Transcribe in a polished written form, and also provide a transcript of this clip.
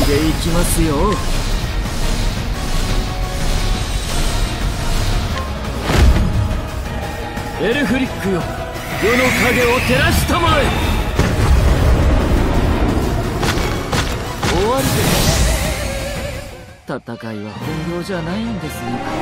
ていきますよ。エルフリックよ、世の影を照らしたまえ。終わりです。戦いは本業じゃないんですが。